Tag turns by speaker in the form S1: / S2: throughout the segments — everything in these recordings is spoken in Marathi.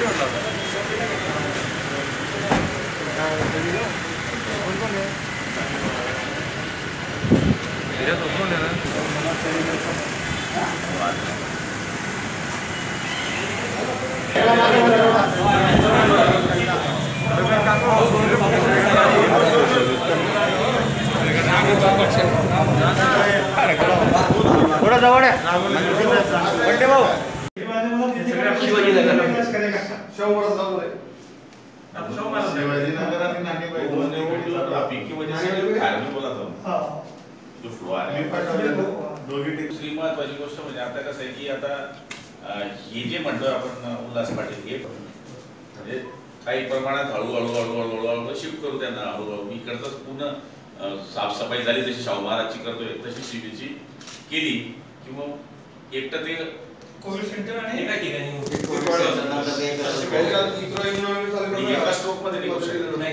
S1: थोड़ा जवळ आहे बंटे भाऊ
S2: शिवाजीनगर आणि नाणेबाई ट्रॅफिक की वजह से खायला बोला था जो फ्लो आहे दोघी दुसरी महत्त्वाची गोष्ट म्हणजे आता कसं आहे की आता हे जे म्हणतो आपण उल्हास पाटील हे म्हणजे काही प्रमाणात हळूहळू शिफ्ट करू त्यांना हळूहळू इकडचं पुन्हा साफसफाई झाली तशी शाहू महाराजची करतोय तशी शिबीची केली किंवा एकटं ते कोविड सेंटर आणि एका ठिकाणी एका स्ट्रोक मध्ये निघू शकतो नाही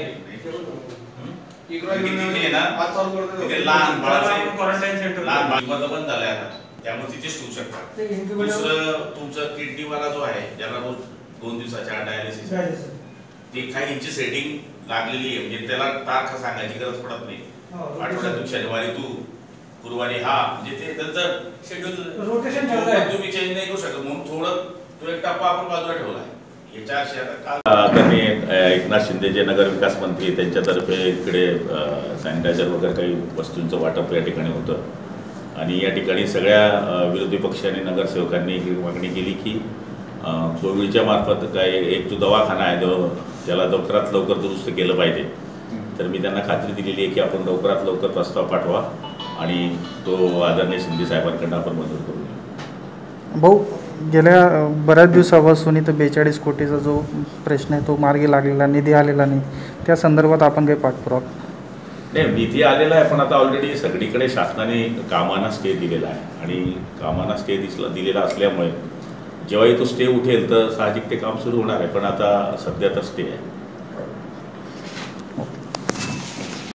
S2: लहान क्वारंटाईन सेंटर लहान बाळाचं बंद झालंय आता त्यामुळे तिथेच ठेवू शकतात दुसरं तुमचं किडनीवाला जो आहे ज्याला रोज 2 दिवसाच्या डायलिसिस ती काहींची सेटिंग लागलेली आहे म्हणजे त्याला तारखा सांगायची गरज पडत नाही आठवड्यातून शनिवारी तू गुरुवारी हा म्हणजे ते त्यांचं शेड्यूल रोटेशन तुम्ही चेंज नाही करू शकत म्हणून थोडं तो एक टप्पा आपण बाजूला ठेवला आहे याच्या अशी आता त्यांनी एकनाथ शिंदे जे नगर विकास मंत्री त्यांच्यातर्फे इकडे सॅनिटायझर वगैरे काही वस्तूंचं वाटप या ठिकाणी होतं आणि या ठिकाणी सगळ्या विरोधी पक्ष आणि नगरसेवकांनी ही मागणी केली की कोविडच्या मार्फत काय एक जो दवाखाना आहे जो त्याला लवकरात लवकर दुरुस्त केलं पाहिजे तर मी त्यांना खात्री दिलेली आहे की आपण लवकरात लवकर प्रस्ताव पाठवा आणि तो आदरणीय शिंदे साहेबांकडून आपण मंजूर करूया.
S1: भाऊ गेल्या बऱ्याच दिवसापासून इथं 42 कोटीचा जो प्रश्न आहे तो मार्गी लागलेला निधी आलेला नाही त्या संदर्भात आपण काही पाठपुरावा
S2: नाही निधी आलेला आहे पण आता ऑलरेडी सगळीकडे शासनाने कामांना स्टे दिलेला आहे आणि कामांना स्टे दिलेला असल्यामुळे जेव्हाही तो स्टे उठेल तर साहजिक ते काम सुरू होणार आहे पण आता सध्या तर स्टे आहे.